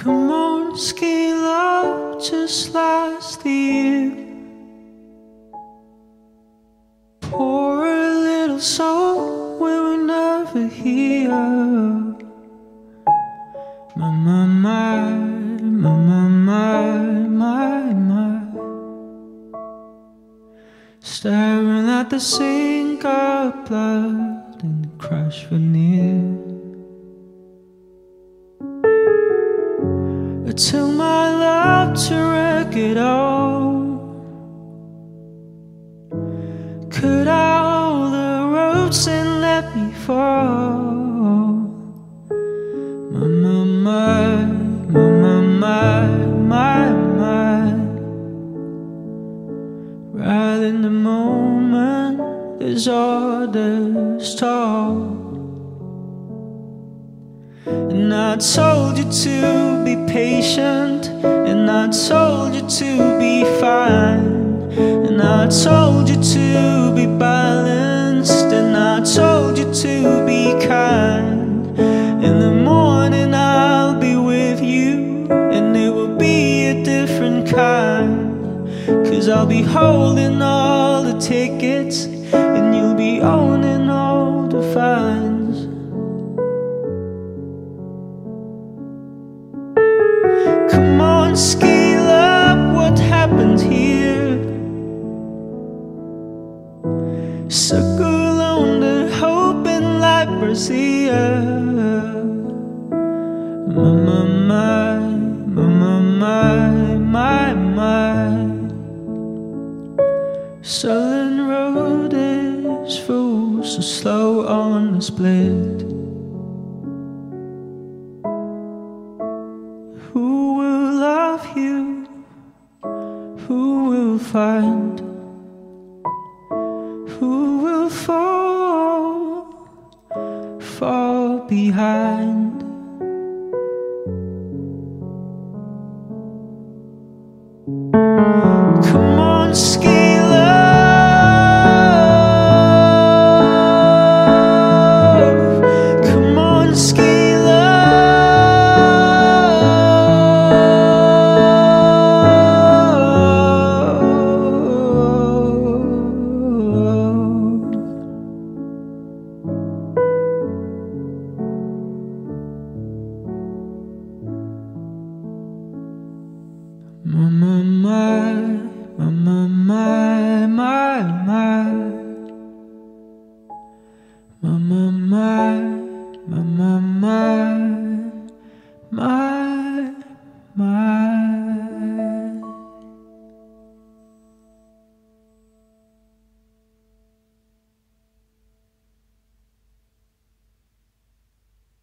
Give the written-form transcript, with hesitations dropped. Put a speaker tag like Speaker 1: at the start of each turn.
Speaker 1: Come on, scale up just last the year. Pour a little song where we're never here. My, my, my, my, my, my, my. Staring at the sink of blood and the crash veneer. I tell my love to wreck it all. Cut out all the ropes and let me fall. My, my, my, my, my, my, my. Right in the moment, there's orders tall. And I told you to be patient, and I told you to be fine, and I told you to be balanced, and I told you to be kind. In the morning I'll be with you, and it will be a different kind, 'cause I'll be holding all the tickets, and you'll be owning all the fines. Come on, scale up, what happened here? Circle on the hope and light brazier. My, my, my, my, my, my, my. Sullen road is full, so slow on the split. Who will love you? Who will find? Who will fall behind? Come on, scale up. Come on, scale up. My, my, my.